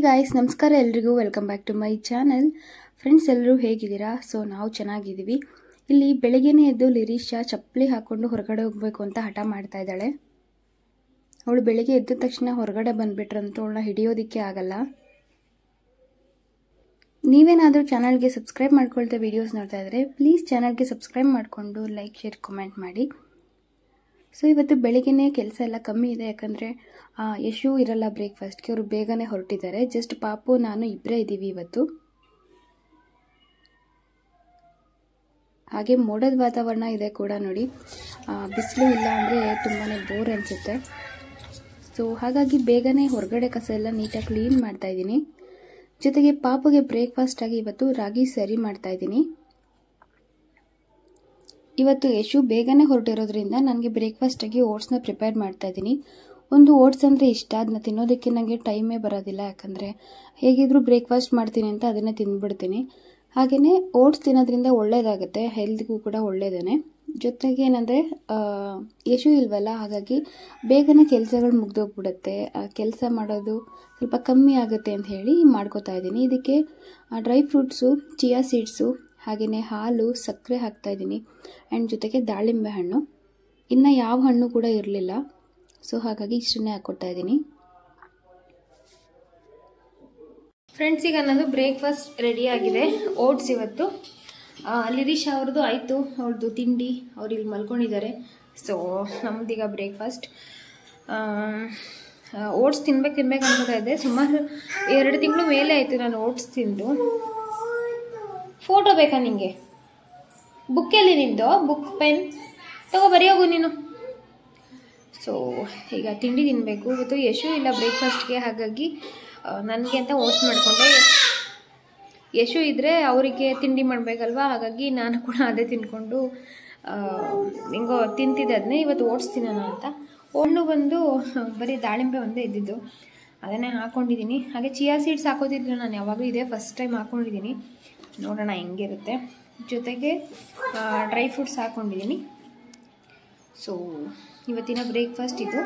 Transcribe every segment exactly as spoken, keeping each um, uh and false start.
Guys, ನಮಸ್ಕಾರ ಎಲ್ರಿಗೂ. Welcome back to my channel. Friends, ಎಲ್ಲರೂ ಹೇಗಿದ್ದೀರಾ? ಸೊ ನಾವು ಚೆನ್ನಾಗಿದ್ದೀವಿ. ಇಲ್ಲಿ ಬೆಳಗ್ಗೆನೇ ಎದ್ದು ಲಿರೀಶಾ ಚಪ್ಪಲಿ ಹಾಕ್ಕೊಂಡು ಹೊರಗಡೆ ಹೋಗಬೇಕು ಅಂತ ಹಠ ಮಾಡ್ತಾ ಇದ್ದಾಳೆ. ಅವಳು ಬೆಳಗ್ಗೆ ಎದ್ದ ತಕ್ಷಣ ಹೊರಗಡೆ ಬಂದುಬಿಟ್ರಂತೂ ಅವಳನ್ನ ಹಿಡಿಯೋದಕ್ಕೆ ಆಗಲ್ಲ. ನೀವೇನಾದರೂ ಚಾನಲ್ಗೆ ಸಬ್ಸ್ಕ್ರೈಬ್ ಮಾಡ್ಕೊಳ್ತಾ ವೀಡಿಯೋಸ್ ನೋಡ್ತಾ ಇದ್ದರೆ ಪ್ಲೀಸ್ ಚಾನಲ್ಗೆ ಸಬ್ಸ್ಕ್ರೈಬ್ ಮಾಡಿಕೊಂಡು ಲೈಕ್ ಶೇರ್ ಕಮೆಂಟ್ ಮಾಡಿ. ಸೊ ಇವತ್ತು ಬೆಳಗ್ಗೆನೇ ಕೆಲಸ ಎಲ್ಲ ಕಮ್ಮಿ ಇದೆ, ಯಾಕಂದರೆ ಯಶು ಇರಲ್ಲ ಬ್ರೇಕ್ಫಾಸ್ಟ್ಗೆ. ಅವರು ಬೇಗನೆ ಹೊರಟಿದ್ದಾರೆ. ಜಸ್ಟ್ ಪಾಪು ನಾನು ಇಬ್ಬರೇ ಇದ್ದೀವಿ ಇವತ್ತು. ಹಾಗೆ ಮೋಡದ ವಾತಾವರಣ ಇದೆ ಕೂಡ ನೋಡಿ. ಬಿಸಿಲು ಇಲ್ಲ ಅಂದರೆ ತುಂಬಾ ಬೋರ್ ಅನಿಸುತ್ತೆ. ಸೊ ಹಾಗಾಗಿ ಬೇಗನೆ ಹೊರಗಡೆ ಕಸ ಎಲ್ಲ ನೀಟಾಗಿ ಕ್ಲೀನ್ ಮಾಡ್ತಾ ಇದ್ದೀನಿ. ಜೊತೆಗೆ ಪಾಪುಗೆ ಬ್ರೇಕ್ಫಾಸ್ಟ್ ಆಗಿ ಇವತ್ತು ರಾಗಿ ಸರಿ ಮಾಡ್ತಾ ಇದ್ದೀನಿ. ಇವತ್ತು ಯಶು ಬೇಗನೆ ಹೊರಟಿರೋದ್ರಿಂದ ನನಗೆ ಬ್ರೇಕ್ಫಾಸ್ಟ್ ಆಗಿ ಓಟ್ಸ್ನ ಪ್ರಿಪೇರ್ ಮಾಡ್ತಾ ಇದ್ದೀನಿ. ಒಂದು ಓಟ್ಸ್ ಅಂದರೆ ಇಷ್ಟ, ಅದನ್ನ ತಿನ್ನೋದಕ್ಕೆ ನನಗೆ ಟೈಮೇ ಬರೋದಿಲ್ಲ, ಯಾಕಂದರೆ ಹೇಗಿದ್ರೂ ಬ್ರೇಕ್ಫಾಸ್ಟ್ ಮಾಡ್ತೀನಿ ಅಂತ ಅದನ್ನೇ ತಿಂದ್ಬಿಡ್ತೀನಿ. ಹಾಗೆಯೇ ಓಟ್ಸ್ ತಿನ್ನೋದ್ರಿಂದ ಒಳ್ಳೇದಾಗುತ್ತೆ, ಹೆಲ್ತ್ಗೂ ಕೂಡ ಒಳ್ಳೇದೇ. ಜೊತೆಗೆ ಏನಂದರೆ ಯಶು ಇಲ್ವಲ್ಲ, ಹಾಗಾಗಿ ಬೇಗನೆ ಕೆಲಸಗಳು ಮುಗ್ದೋಗ್ಬಿಡುತ್ತೆ, ಕೆಲಸ ಮಾಡೋದು ಸ್ವಲ್ಪ ಕಮ್ಮಿ ಆಗುತ್ತೆ ಅಂತ ಹೇಳಿ ಮಾಡ್ಕೋತಾ ಇದ್ದೀನಿ. ಇದಕ್ಕೆ ಡ್ರೈ ಫ್ರೂಟ್ಸು, ಚಿಯಾ ಸೀಡ್ಸು, ಹಾಗೆಯೇ ಹಾಲು, ಸಕ್ಕರೆ ಹಾಕ್ತಾಯಿದ್ದೀನಿ. ಆ್ಯಂಡ್ ಜೊತೆಗೆ ದಾಳಿಂಬೆ ಹಣ್ಣು, ಇನ್ನು ಯಾವ ಹಣ್ಣು ಕೂಡ ಇರಲಿಲ್ಲ. ಸೊ ಹಾಗಾಗಿ ಇಷ್ಟನ್ನೇ ಹಾಕ್ಕೊಡ್ತಾ ಇದ್ದೀನಿ. ಫ್ರೆಂಡ್ಸ್, ಈಗ ನನ್ನದು ಬ್ರೇಕ್ಫಾಸ್ಟ್ ರೆಡಿ ಆಗಿದೆ. ಓಟ್ಸ್ ಇವತ್ತು ಲಿರೀಶಾ ಅವ್ರದ್ದು ಆಯಿತು, ಅವ್ರದ್ದು ತಿಂಡಿ, ಅವ್ರು ಇಲ್ಲಿ ಮಲ್ಕೊಂಡಿದ್ದಾರೆ. ಸೊ ನಮ್ಮದೀಗ ಬ್ರೇಕ್ಫಾಸ್ಟ್. ಓಟ್ಸ್ ತಿನ್ಬೇಕು ತಿನ್ಬೇಕು ಅನ್ಕೋತಾ ಇದ್ದೆ. ಸುಮಾರು ಎರಡು ತಿಂಗಳು ಮೇಲೆ ಆಯಿತು ನಾನು ಓಟ್ಸ್ ತಿಂದು. ಫೋಟೋ ಬೇಕಾ ನಿಂಗೆ? ಬುಕ್ಕಲ್ಲಿ ನಿಂದು ಬುಕ್ ಪೆನ್ ತಗೋ, ಬರೆಯೋಗು ನೀನು. ಸೊ ಈಗ ತಿಂಡಿ ತಿನ್ನಬೇಕು. ಇವತ್ತು ಯಶು ಇಲ್ಲ ಬ್ರೇಕ್ಫಾಸ್ಟ್ಗೆ, ಹಾಗಾಗಿ ನನಗೆ ಅಂತ ಓಟ್ಸ್ ಮಾಡಿಕೊಂಡೆ. ಯಶು ಇದ್ದರೆ ಅವರಿಗೆ ತಿಂಡಿ ಮಾಡಬೇಕಲ್ವ, ಹಾಗಾಗಿ ನಾನು ಕೂಡ ಅದೇ ತಿನ್ಕೊಂಡು ಹಿಂಗೋ ತಿಂತಿದ್ದೆ. ಅದನ್ನೇ ಇವತ್ತು ಓಟ್ಸ್ ತಿನ್ನೋಣ ಅಂತ. ಹಣ್ಣು ಬಂದು ಬರೀ ದಾಳಿಂಬೆ ಒಂದೇ ಇದ್ದಿದ್ದು, ಅದನ್ನೇ ಹಾಕ್ಕೊಂಡಿದ್ದೀನಿ. ಹಾಗೆ ಚಿಯಾ ಸೀಡ್ಸ್ ಹಾಕೋದಿಲ್ಲ ನಾನು ಯಾವಾಗಲೂ, ಇದೇ ಫಸ್ಟ್ ಟೈಮ್ ಹಾಕ್ಕೊಂಡಿದ್ದೀನಿ. ನೋಡೋಣ ಹೆಂಗಿರುತ್ತೆ. ಜೊತೆಗೆ ಡ್ರೈ ಫ್ರೂಟ್ಸ್ ಹಾಕ್ಕೊಂಡಿದ್ದೀನಿ. ಸೊ ಇವತ್ತಿನ ಬ್ರೇಕ್ಫಾಸ್ಟ್ ಇದು.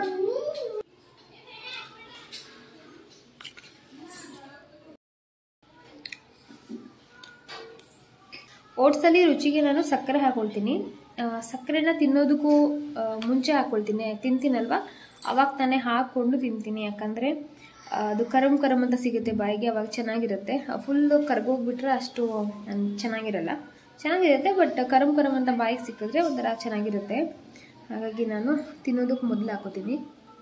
ಓಟ್ಸಲ್ಲಿ ರುಚಿಗೆ ನಾನು ಸಕ್ಕರೆ ಹಾಕ್ಕೊಳ್ತೀನಿ. ಸಕ್ಕರೆನ ತಿನ್ನೋದಕ್ಕೂ ಮುಂಚೆ ಹಾಕ್ಕೊಳ್ತೀನಿ, ತಿಂತೀನಲ್ವ ಅವಾಗ ತಾನೇ ಹಾಕ್ಕೊಂಡು ತಿಂತೀನಿ. ಯಾಕಂದರೆ ಅದು ಕರಮ್ ಕರಮ್ ಅಂತ ಸಿಗುತ್ತೆ ಬಾಯಿಗೆ, ಅವಾಗ ಚೆನ್ನಾಗಿರುತ್ತೆ. ಫುಲ್ಲು ಕರ್ಗೋಗ್ಬಿಟ್ರೆ ಅಷ್ಟು ಚೆನ್ನಾಗಿರಲ್ಲ, ಚೆನ್ನಾಗಿರುತ್ತೆ. ಬಟ್ ಕರಮ್ ಕರಮ್ ಅಂತ ಬಾಯಿಗೆ ಸಿಕ್ಕಿದ್ರೆ ಒಂಥರ ಚೆನ್ನಾಗಿರುತ್ತೆ. ಹಾಗಾಗಿ ನಾನು ತಿನ್ನೋದಕ್ಕೆ ಮೊದಲು ಹಾಕೋತೀನಿ.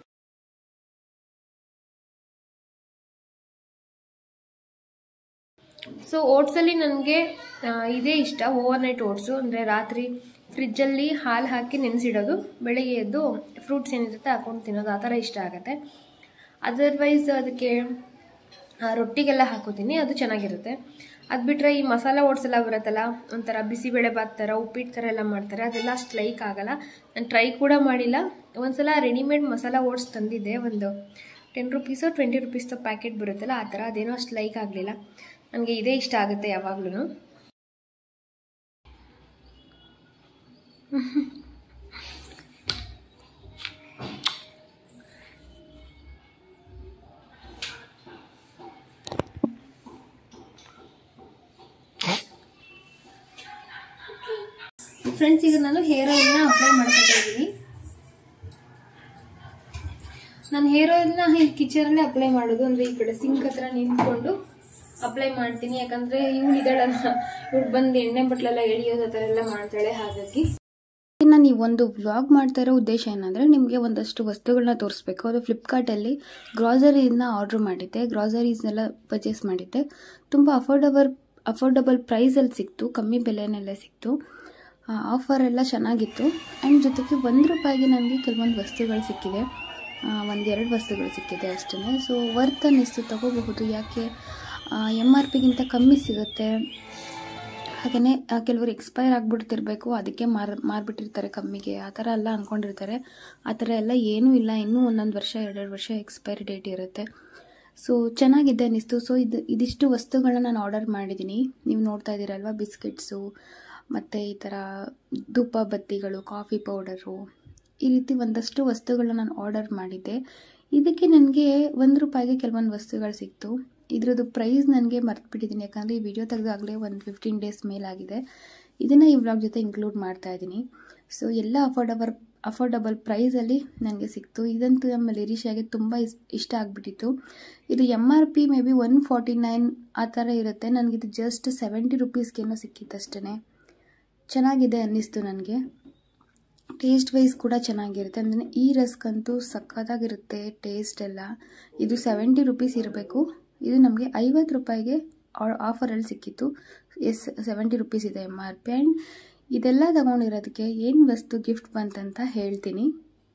ಸೊ ಓಟ್ಸಲ್ಲಿ ನನಗೆ ಇದೇ ಇಷ್ಟ, ಓವರ್ ನೈಟ್ ಓಟ್ಸು. ಅಂದರೆ ರಾತ್ರಿ ಫ್ರಿಜ್ಜಲ್ಲಿ ಹಾಲು ಹಾಕಿ ನೆನೆಸಿಡೋದು, ಬೆಳಗ್ಗೆ ಎದ್ದು ಫ್ರೂಟ್ಸ್ ಏನಿರುತ್ತೆ ಹಾಕೊಂಡು ತಿನ್ನೋದು, ಆ ಥರ ಇಷ್ಟ ಆಗುತ್ತೆ. ಅದರ್ವೈಸ್ ಅದಕ್ಕೆ ರೊಟ್ಟಿಗೆಲ್ಲ ಹಾಕೋತೀನಿ, ಅದು ಚೆನ್ನಾಗಿರುತ್ತೆ. ಅದು ಬಿಟ್ಟರೆ ಈ ಮಸಾಲ ಓಟ್ಸ್ ಎಲ್ಲ ಬರುತ್ತಲ್ಲ, ಒಂಥರ ಬಿಸಿಬೇಳೆ ಬಾತ್ ಥರ, ಉಪ್ಪಿಟ್ಟು ಥರ ಎಲ್ಲ ಮಾಡ್ತಾರೆ, ಅದೆಲ್ಲ ಅಷ್ಟು ಲೈಕ್ ಆಗಲ್ಲ. ನಾನು ಟ್ರೈ ಕೂಡ ಮಾಡಿಲ್ಲ. ಒಂದು ಸಲ ರೆಡಿಮೇಡ್ ಮಸಾಲ ಓಟ್ಸ್ ತಂದಿದ್ದೆ, ಒಂದು ಟೆನ್ ರುಪೀಸೋ ಟ್ವೆಂಟಿ ರುಪೀಸ್ದು ಪ್ಯಾಕೆಟ್ ಬರುತ್ತಲ್ಲ ಆ ಥರ, ಅದೇನೋ ಅಷ್ಟು ಲೈಕ್ ಆಗಲಿಲ್ಲ. ನನಗೆ ಇದೇ ಇಷ್ಟ ಆಗುತ್ತೆ ಯಾವಾಗಲೂ. ಫ್ರೆಂಡ್ಸ್, ಈಗ ನಾನು ಹೇರ್ ಆಯಿಲ್ನ ಅಪ್ಲೈ ಮಾಡ್ಕೊತಾ ಇದ್ದೀನಿ. ನಾನು ಹೇರ್ ಆಯಿಲ್ನ ಈ ಕಿಚನಲ್ಲೇ ಅಪ್ಲೈ ಮಾಡೋದು, ಅಂದರೆ ಈ ಕಡೆ ಸಿಂಕ್ ಹತ್ರ ನಿಂತ್ಕೊಂಡು ಅಪ್ಲೈ ಮಾಡ್ತೀನಿ. ಯಾಕಂದರೆ ಇವಳು ಇದ್ದಾಳಲ್ಲ, ಇವಳು ಬಂದು ಎಣ್ಣೆ ಬಟ್ಲೆಲ್ಲ ಎಳಿಯೋದು ಆ ಥರ ಎಲ್ಲ ಮಾಡ್ತಾಳೆ. ಹಾಗಾಗಿ ನಾನು ಈ ಒಂದು ವ್ಲಾಗ್ ಮಾಡ್ತಾ ಇರೋ ಉದ್ದೇಶ ಏನಂದರೆ, ನಿಮಗೆ ಒಂದಷ್ಟು ವಸ್ತುಗಳನ್ನ ತೋರಿಸ್ಬೇಕು. ಅದು ಫ್ಲಿಪ್ಕಾರ್ಟಲ್ಲಿ ಗ್ರಾಸರೀಸ್ನ ಆರ್ಡ್ರ್ ಮಾಡಿದ್ದೆ, ಗ್ರಾಸರೀಸ್ನೆಲ್ಲ ಪರ್ಚೇಸ್ ಮಾಡಿದ್ದೆ. ತುಂಬ ಅಫೋರ್ಡಬಲ್ ಅಫೋರ್ಡಬಲ್ ಪ್ರೈಸಲ್ಲಿ ಸಿಕ್ತು, ಕಮ್ಮಿ ಬೆಲೆಯಲ್ಲೇ ಸಿಕ್ತು. ಆಫರ್ ಎಲ್ಲ ಚೆನ್ನಾಗಿತ್ತು. ಆ್ಯಂಡ್ ಜೊತೆಗೆ ಒಂದು ರೂಪಾಯಿಗೆ ನನಗೆ ಕೆಲವೊಂದು ವಸ್ತುಗಳು ಸಿಕ್ಕಿದೆ, ಒಂದೆರಡು ವಸ್ತುಗಳು ಸಿಕ್ಕಿದೆ ಅಷ್ಟೇ. ಸೊ ವರ್ತ್ ಅನ್ನಿಸ್ತು, ತಗೋಬಹುದು. ಯಾಕೆ ಎಮ್ ಆರ್ ಪಿಗಿಂತ ಕಮ್ಮಿ ಸಿಗುತ್ತೆ. ಹಾಗೆಯೇ ಕೆಲವರು ಎಕ್ಸ್ಪೈರ್ ಆಗಿಬಿಡ್ತಿರ್ಬೇಕು, ಅದಕ್ಕೆ ಮಾರ್ ಮಾರ್ಬಿಟ್ಟಿರ್ತಾರೆ ಕಮ್ಮಿಗೆ, ಆ ಥರ ಎಲ್ಲ ಅಂದ್ಕೊಂಡಿರ್ತಾರೆ. ಆ ಥರ ಎಲ್ಲ ಏನೂ ಇಲ್ಲ, ಇನ್ನೂ ಒಂದೊಂದು ವರ್ಷ ಎರಡೆರಡು ವರ್ಷ ಎಕ್ಸ್ಪೈರಿ ಡೇಟ್ ಇರುತ್ತೆ. ಸೊ ಚೆನ್ನಾಗಿದೆ ಅನ್ನಿಸ್ತು. ಸೊ ಇದು ಇದಿಷ್ಟು ವಸ್ತುಗಳನ್ನ ನಾನು ಆರ್ಡರ್ ಮಾಡಿದ್ದೀನಿ. ನೀವು ನೋಡ್ತಾ ಇದ್ದೀರಲ್ವ, ಬಿಸ್ಕೆಟ್ಸು, ಮತ್ತು ಈ ಥರ ಧೂಪ ಬತ್ತಿಗಳು, ಕಾಫಿ ಪೌಡರು, ಈ ರೀತಿ ಒಂದಷ್ಟು ವಸ್ತುಗಳನ್ನ ನಾನು ಆರ್ಡರ್ ಮಾಡಿದ್ದೆ. ಇದಕ್ಕೆ ನನಗೆ ಒಂದು ರೂಪಾಯಿಗೆ ಕೆಲವೊಂದು ವಸ್ತುಗಳು ಸಿಕ್ತು. ಇದ್ರದ್ದು ಪ್ರೈಸ್ ನನಗೆ ಮರ್ತ್ಬಿಟ್ಟಿದ್ದೀನಿ, ಯಾಕಂದರೆ ಈ ವಿಡಿಯೋ ತೆಗೆದಾಗಲೇ ಒಂದು ಫಿಫ್ಟೀನ್ ಡೇಸ್ ಮೇಲಾಗಿದೆ. ಇದನ್ನು ಈ ವ್ಲಾಗ್ ಜೊತೆ ಇನ್ಕ್ಲೂಡ್ ಮಾಡ್ತಾ ಇದ್ದೀನಿ. ಸೊ ಎಲ್ಲ ಅಫೋರ್ಡಬಲ್ ಅಫೋರ್ಡಬಲ್ ಪ್ರೈಸಲ್ಲಿ ನನಗೆ ಸಿಕ್ತು. ಇದಂತೂ ನಮ್ಮ ಲಿರಿಷಾಗೆ ತುಂಬ ಇಸ್ ಇಷ್ಟ ಆಗಿಬಿಟ್ಟಿತ್ತು. ಇದು M R P may be one forty nine ಆ ಥರ ಇರುತ್ತೆ. ನನಗಿದು ಜಸ್ಟ್ ಸೆವೆಂಟಿ ರುಪೀಸ್ಗೇನೋ ಸಿಕ್ಕಿತ್ತು ಅಷ್ಟೇ. ಚೆನ್ನಾಗಿದೆ ಅನ್ನಿಸ್ತು ನನಗೆ. ಟೇಸ್ಟ್ ವೈಸ್ ಕೂಡ ಚೆನ್ನಾಗಿರುತ್ತೆ. ಅಂದರೆ ಈ ರಸ್ಕ್ ಅಂತೂ ಸಕ್ಕತ್ತಾಗಿರುತ್ತೆ ಟೇಸ್ಟ್ ಎಲ್ಲ. ಇದು ಸೆವೆಂಟಿ ರುಪೀಸ್ ಇರಬೇಕು. ಇದು ನಮಗೆ ಐವತ್ತು ರೂಪಾಯಿಗೆ ಆಫರಲ್ಲಿ ಸಿಕ್ಕಿತ್ತು. ಎಸ್ ಸೆವೆಂಟಿ ರುಪೀಸ್ ಇದೆ ಎಮ್ ಆರ್ ಪಿ. ಆ್ಯಂಡ್ ಇದೆಲ್ಲ ತಗೊಂಡಿರೋದಕ್ಕೆ ಏನು ವಸ್ತು ಗಿಫ್ಟ್ ಬಂತಂತ ಹೇಳ್ತೀನಿ.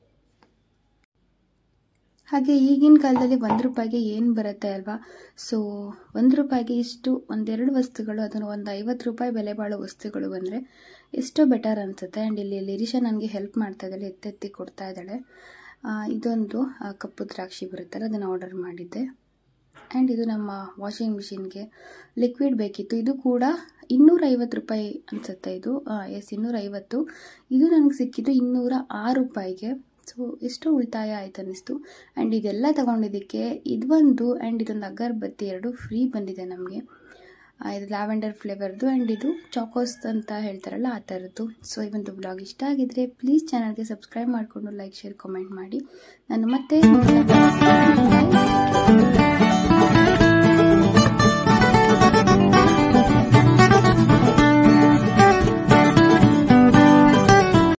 ಹಾಗೆ ಈಗಿನ ಕಾಲದಲ್ಲಿ ಒಂದು ರೂಪಾಯಿಗೆ ಏನು ಬರುತ್ತೆ ಅಲ್ವಾ. ಸೊ ಒಂದು ರೂಪಾಯಿಗೆ ಇಷ್ಟು ಒಂದೆರಡು ವಸ್ತುಗಳು, ಅದನ್ನು ಒಂದು ಐವತ್ತು ರೂಪಾಯಿ ಬೆಲೆ ಬಾಳೋ ವಸ್ತುಗಳು ಬಂದರೆ ಎಷ್ಟೋ ಬೆಟರ್ ಅನಿಸುತ್ತೆ. ಆ್ಯಂಡ್ ಇಲ್ಲಿ ಲಿರಿಷಾ ನನಗೆ ಹೆಲ್ಪ್ ಮಾಡ್ತಾ ಇದ್ದಾಳೆ, ಎತ್ತೆತ್ತಿ ಕೊಡ್ತಾ ಇದ್ದಾಳೆ. ಇದೊಂದು ಕಪ್ಪು ದ್ರಾಕ್ಷಿ ಬರುತ್ತಲ್ಲ, ಅದನ್ನು ಆರ್ಡರ್ ಮಾಡಿದ್ದೆ. ಆ್ಯಂಡ್ ಇದು ನಮ್ಮ ವಾಷಿಂಗ್ ಮಿಷಿನ್ಗೆ ಲಿಕ್ವಿಡ್ ಬೇಕಿತ್ತು. ಇದು ಕೂಡ ಇನ್ನೂರೈವತ್ತು ರೂಪಾಯಿ ಅನಿಸುತ್ತೆ. ಇದು ಎಸ್ ಇನ್ನೂರೈವತ್ತು. ಇದು ನನಗೆ ಸಿಕ್ಕಿದ್ದು ಇನ್ನೂರ ಆರು ರೂಪಾಯಿಗೆ. ಸೊ ಎಷ್ಟೋ ಉಳಿತಾಯ ಆಯ್ತು ಅನ್ನಿಸ್ತು. ಆ್ಯಂಡ್ ಇದೆಲ್ಲ ತೊಗೊಂಡಿದ್ದಕ್ಕೆ ಇದೊಂದು ಆ್ಯಂಡ್ ಇದೊಂದು ಅಗರಬತ್ತಿ ಎರಡು ಫ್ರೀ ಬಂದಿದೆ ನಮಗೆ. ಇದು ಲ್ಯಾವೆಂಡರ್ ಫ್ಲೇವರ್ದು ಆ್ಯಂಡ್ ಇದು ಚಾಕೋಸ್ ಅಂತ ಹೇಳ್ತಾರಲ್ಲ ಆ ಥರದ್ದು. ಸೊ ಈ ಒಂದು ಬ್ಲಾಗ್ ಇಷ್ಟ ಆಗಿದ್ರೆ ಪ್ಲೀಸ್ ಚಾನಲ್ಗೆ ಸಬ್ಸ್ಕ್ರೈಬ್ ಮಾಡಿಕೊಂಡು ಲೈಕ್ ಶೇರ್ ಕಮೆಂಟ್ ಮಾಡಿ. ನಾನು ಮತ್ತೆ